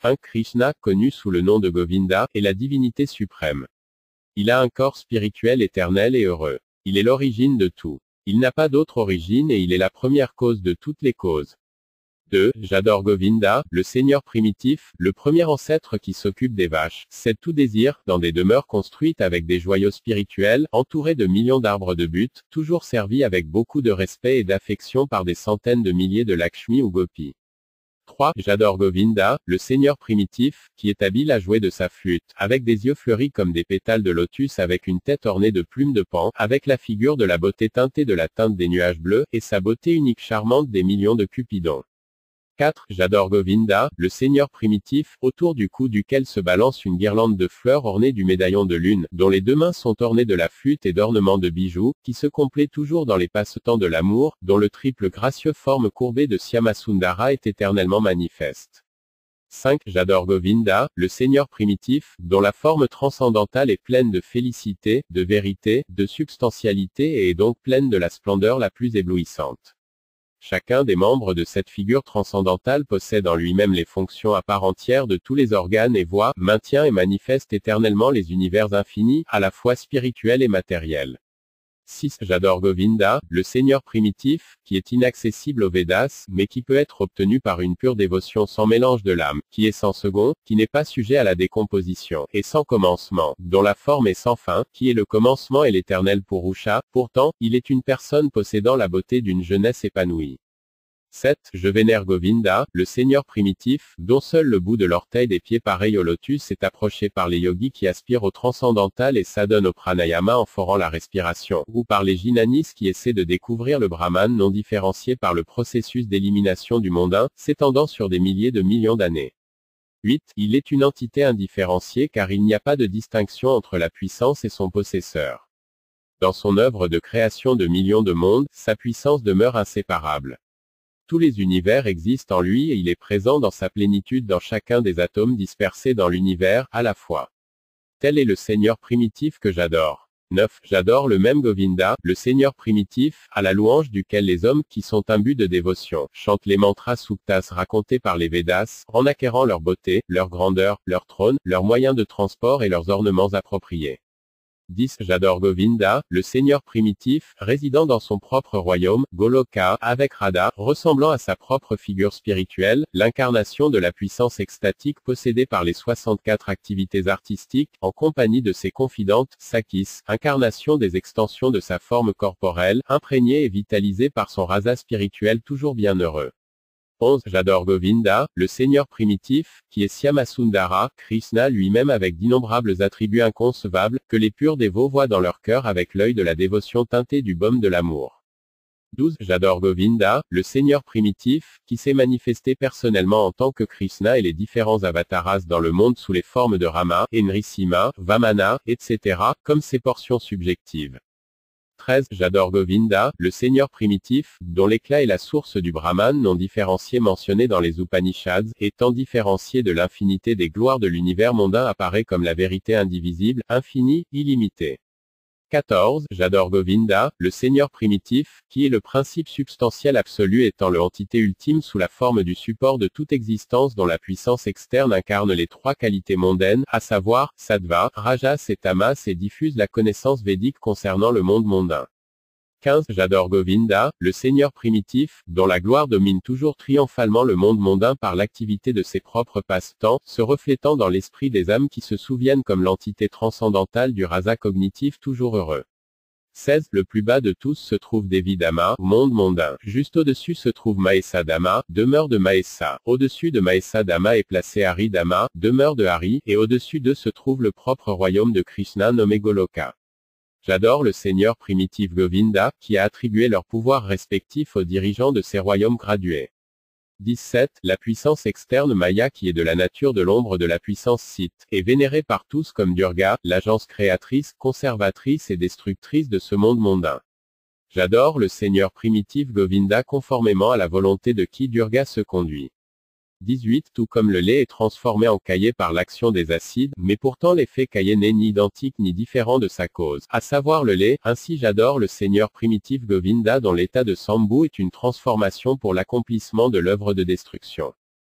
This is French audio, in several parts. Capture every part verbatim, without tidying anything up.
un Krishna, connu sous le nom de Govinda, est la divinité suprême. Il a un corps spirituel éternel et heureux. Il est l'origine de tout. Il n'a pas d'autre origine et il est la première cause de toutes les causes. deux. J'adore Govinda, le seigneur primitif, le premier ancêtre qui s'occupe des vaches, cède tout désir, dans des demeures construites avec des joyaux spirituels, entourés de millions d'arbres de but, toujours servis avec beaucoup de respect et d'affection par des centaines de milliers de Lakshmi ou gopis. trois. J'adore Govinda, le seigneur primitif, qui est habile à jouer de sa flûte, avec des yeux fleuris comme des pétales de lotus, avec une tête ornée de plumes de pan, avec la figure de la beauté teintée de la teinte des nuages bleus, et sa beauté unique charmante des millions de cupidons. quatre. J'adore Govinda, le seigneur primitif, autour du cou duquel se balance une guirlande de fleurs ornée du médaillon de lune, dont les deux mains sont ornées de la flûte et d'ornements de bijoux, qui se complaît toujours dans les passe-temps de l'amour, dont le triple gracieux forme courbée de Syamasundara est éternellement manifeste. cinq. J'adore Govinda, le seigneur primitif, dont la forme transcendantale est pleine de félicité, de vérité, de substantialité et est donc pleine de la splendeur la plus éblouissante. Chacun des membres de cette figure transcendantale possède en lui-même les fonctions à part entière de tous les organes et voit, maintient et manifeste éternellement les univers infinis, à la fois spirituels et matériels. six. J'adore Govinda, le seigneur primitif, qui est inaccessible aux Védas, mais qui peut être obtenu par une pure dévotion sans mélange de l'âme, qui est sans second, qui n'est pas sujet à la décomposition, et sans commencement, dont la forme est sans fin, qui est le commencement et l'éternel Purusha. Pourtant, il est une personne possédant la beauté d'une jeunesse épanouie. sept. Je vénère Govinda, le seigneur primitif, dont seul le bout de l'orteil des pieds pareil au lotus est approché par les yogis qui aspirent au transcendantal et s'adonnent au pranayama en forant la respiration, ou par les jnanis qui essaient de découvrir le brahman non différencié par le processus d'élimination du mondain, s'étendant sur des milliers de millions d'années. huit. Il est une entité indifférenciée car il n'y a pas de distinction entre la puissance et son possesseur. Dans son œuvre de création de millions de mondes, sa puissance demeure inséparable. Tous les univers existent en lui et il est présent dans sa plénitude dans chacun des atomes dispersés dans l'univers, à la fois. Tel est le seigneur primitif que j'adore. neuf. J'adore le même Govinda, le seigneur primitif, à la louange duquel les hommes qui sont imbus de dévotion, chantent les mantras suktas racontés par les Védas, en acquérant leur beauté, leur grandeur, leur trône, leurs moyens de transport et leurs ornements appropriés. dix. J'adore Govinda, le seigneur primitif, résidant dans son propre royaume, Goloka, avec Radha, ressemblant à sa propre figure spirituelle, l'incarnation de la puissance extatique possédée par les soixante-quatre activités artistiques, en compagnie de ses confidentes, Sakis, incarnation des extensions de sa forme corporelle, imprégnée et vitalisée par son rasa spirituel toujours bienheureux. onze. J'adore Govinda, le seigneur primitif, qui est Syamasundara, Krishna lui-même avec d'innombrables attributs inconcevables, que les purs dévots voient dans leur cœur avec l'œil de la dévotion teintée du baume de l'amour. douze. J'adore Govinda, le seigneur primitif, qui s'est manifesté personnellement en tant que Krishna et les différents avataras dans le monde sous les formes de Rama, Nrsimha, Vamana, et cetera, comme ses portions subjectives. treize. J'adore Govinda, le seigneur primitif, dont l'éclat est la source du Brahman non différencié mentionné dans les Upanishads, étant différencié de l'infinité des gloires de l'univers mondain apparaît comme la vérité indivisible, infinie, illimitée. quatorze. J'adore Govinda, le seigneur primitif, qui est le principe substantiel absolu étant l'entité ultime sous la forme du support de toute existence dont la puissance externe incarne les trois qualités mondaines, à savoir, sattva, rajas et tamas et diffuse la connaissance védique concernant le monde mondain. quinze. J'adore Govinda, le seigneur primitif, dont la gloire domine toujours triomphalement le monde mondain par l'activité de ses propres passe-temps, se reflétant dans l'esprit des âmes qui se souviennent comme l'entité transcendantale du rasa cognitif toujours heureux. seize. Le plus bas de tous se trouve Devidama, monde mondain. Juste au-dessus se trouve Mahesa Dama, demeure de Mahesa. Au-dessus de Mahesa Dama est placé Hari Dama, demeure de Hari, et au-dessus d'eux se trouve le propre royaume de Krishna nommé Goloka. J'adore le seigneur primitif Govinda, qui a attribué leurs pouvoirs respectifs aux dirigeants de ces royaumes gradués. dix-sept. La puissance externe Maya qui est de la nature de l'ombre de la puissance Sith, est vénérée par tous comme Durga, l'agence créatrice, conservatrice et destructrice de ce monde mondain. J'adore le seigneur primitif Govinda conformément à la volonté de qui Durga se conduit. dix-huit. Tout comme le lait est transformé en caillé par l'action des acides, mais pourtant l'effet caillé n'est ni identique ni différent de sa cause, à savoir le lait, ainsi j'adore le seigneur primitif Govinda dont l'état de Sambhu est une transformation pour l'accomplissement de l'œuvre de destruction.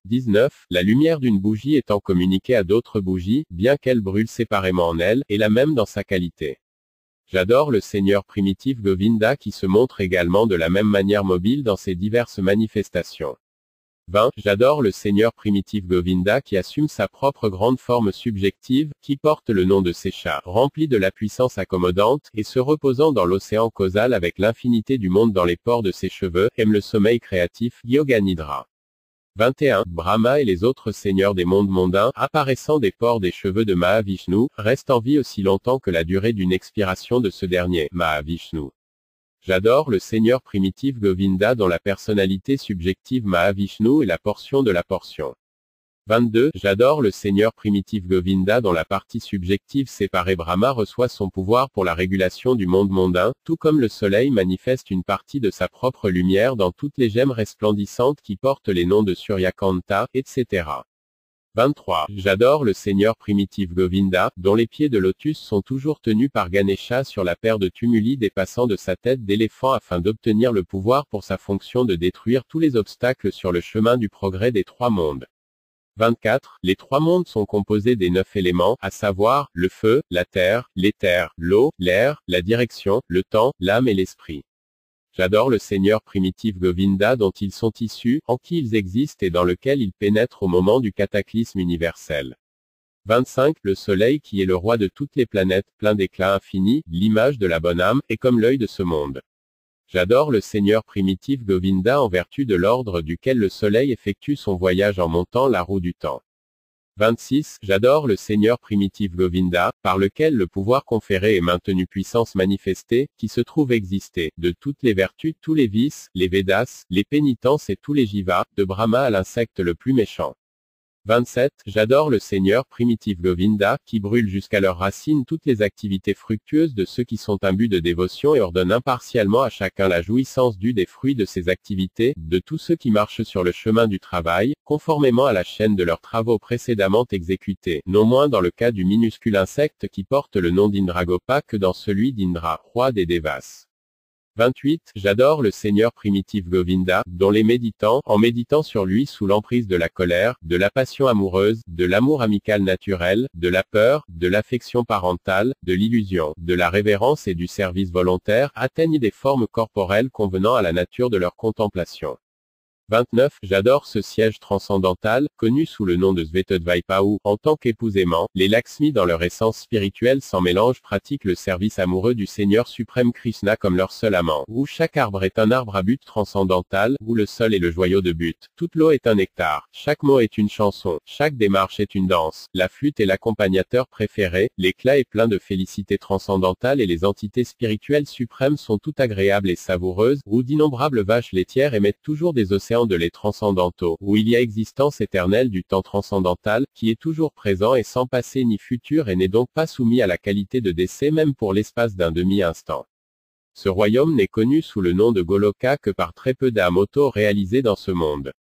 dix-neuf. La lumière d'une bougie étant communiquée à d'autres bougies, bien qu'elles brûlent séparément en elle, est la même dans sa qualité. J'adore le Seigneur primitif Govinda qui se montre également de la même manière mobile dans ses diverses manifestations. vingt. J'adore le Seigneur primitif Govinda qui assume sa propre grande forme subjective, qui porte le nom de Sesha, rempli de la puissance accommodante, et se reposant dans l'océan causal avec l'infinité du monde dans les pores de ses cheveux, aime le sommeil créatif, Yoga Nidra. vingt et un. Brahma et les autres seigneurs des mondes mondains, apparaissant des pores des cheveux de Mahavishnu, restent en vie aussi longtemps que la durée d'une expiration de ce dernier, Mahavishnu. J'adore le Seigneur primitif Govinda dont la personnalité subjective Mahavishnu est la portion de la portion. vingt-deux. J'adore le Seigneur primitif Govinda dont la partie subjective séparée Brahma reçoit son pouvoir pour la régulation du monde mondain, tout comme le soleil manifeste une partie de sa propre lumière dans toutes les gemmes resplendissantes qui portent les noms de Suryakanta, et cetera. vingt-trois. J'adore le Seigneur primitif Govinda, dont les pieds de lotus sont toujours tenus par Ganesha sur la paire de tumuli dépassant de sa tête d'éléphant afin d'obtenir le pouvoir pour sa fonction de détruire tous les obstacles sur le chemin du progrès des trois mondes. vingt-quatre. Les trois mondes sont composés des neuf éléments, à savoir, le feu, la terre, l'éther, l'eau, l'air, la direction, le temps, l'âme et l'esprit. J'adore le Seigneur primitif Govinda dont ils sont issus, en qui ils existent et dans lequel ils pénètrent au moment du cataclysme universel. vingt-cinq. Le soleil qui est le roi de toutes les planètes, plein d'éclat infini, l'image de la bonne âme, est comme l'œil de ce monde. J'adore le Seigneur primitif Govinda en vertu de l'ordre duquel le soleil effectue son voyage en montant la roue du temps. vingt-six. J'adore le Seigneur primitif Govinda, par lequel le pouvoir conféré est maintenu puissance manifestée, qui se trouve exister, de toutes les vertus, tous les vices, les Védas, les pénitences et tous les jivas, de Brahma à l'insecte le plus méchant. vingt-sept. J'adore le Seigneur primitif Govinda, qui brûle jusqu'à leurs racines toutes les activités fructueuses de ceux qui sont imbus de dévotion et ordonne impartialement à chacun la jouissance due des fruits de ces activités, de tous ceux qui marchent sur le chemin du travail, conformément à la chaîne de leurs travaux précédemment exécutés, non moins dans le cas du minuscule insecte qui porte le nom d'Indragopa que dans celui d'Indra, roi des Devas. vingt-huit. J'adore le Seigneur primitif Govinda, dont les méditants, en méditant sur lui sous l'emprise de la colère, de la passion amoureuse, de l'amour amical naturel, de la peur, de l'affection parentale, de l'illusion, de la révérence et du service volontaire, atteignent des formes corporelles convenant à la nature de leur contemplation. vingt-neuf. J'adore ce siège transcendantal, connu sous le nom de Svetadvaipa où, en tant qu'époux aimants, les Lakshmi dans leur essence spirituelle sans mélange pratiquent le service amoureux du Seigneur suprême Krishna comme leur seul amant, où chaque arbre est un arbre à but transcendantal, où le sol est le joyau de but, toute l'eau est un nectar, chaque mot est une chanson, chaque démarche est une danse, la flûte est l'accompagnateur préféré, l'éclat est plein de félicité transcendantale et les entités spirituelles suprêmes sont toutes agréables et savoureuses, où d'innombrables vaches laitières émettent toujours des océans de lait transcendantaux, où il y a existence éternelle du temps transcendantal, qui est toujours présent et sans passé ni futur et n'est donc pas soumis à la qualité de décès même pour l'espace d'un demi-instant. Ce royaume n'est connu sous le nom de Goloka que par très peu d'Amoto réalisés dans ce monde.